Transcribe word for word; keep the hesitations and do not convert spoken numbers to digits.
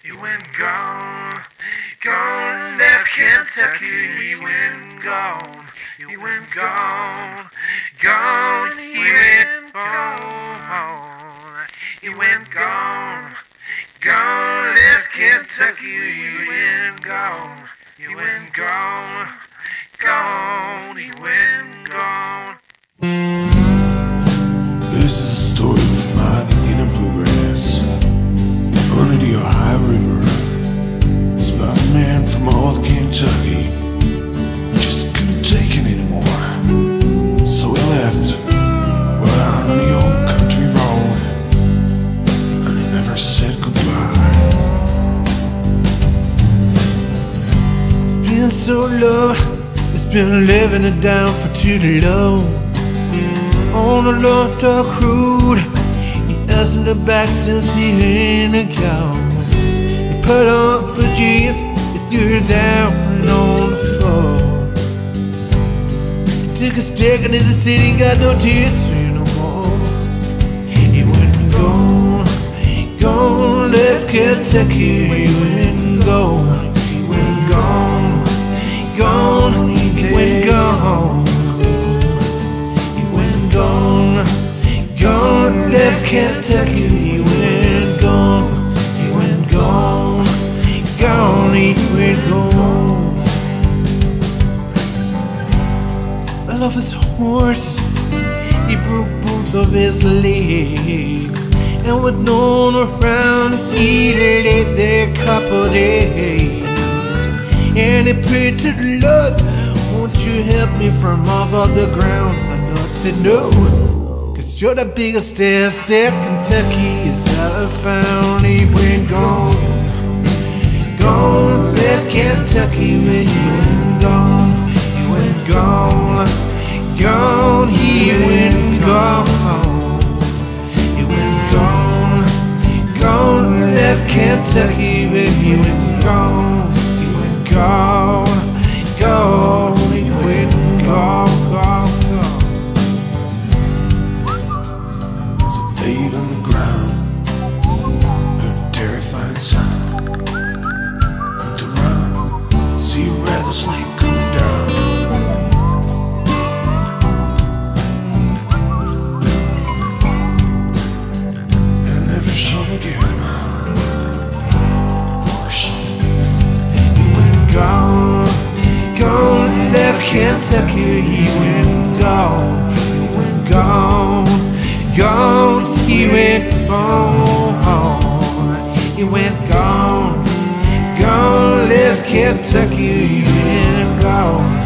He went gone, gone, left Kentucky. He went gone, he went gone, gone, he went gone. He went gone, gone, left Kentucky. He went gone, he went gone, gone, he went gone. This is a story of mining in a bluegrass under the Ohio River. It's about a man from old Kentucky who just couldn't take it anymore. So he left, went out on the old country road, and he never said goodbye. It's been so low, it's been living it down for too long. On a long dark road, he hasn't looked back since he ain't gone. He put on the jeans, he threw it down on the floor. He took a stick and as he said he got no tears no more. He went gone, gone, left Kentucky. He went gone, he went gone, gone, he went gone. Gone, gone, left Kentucky. He went gone, he went gone, gone, he went gone. I love his horse, he broke both of his legs, and with no one around, he laid there a couple days. And he prayed to the Lord, won't you help me from off of the ground? I said no, cause you're the biggest ass that Kentucky has ever found. He went gone, gone, left Kentucky. When he went gone, he went gone, gone, he went gone. He went gone, gone, left Kentucky. When he went gone, he went gone, gone, he went gone, gone. Laid on the ground, heard a terrifying sound. Looked around, see a rattlesnake coming down. And I never saw him again. Horse. He went gone, gone, left Kentucky. He went gone, he went gone, gone. He went gone, he went gone, gone, left Kentucky. He went gone.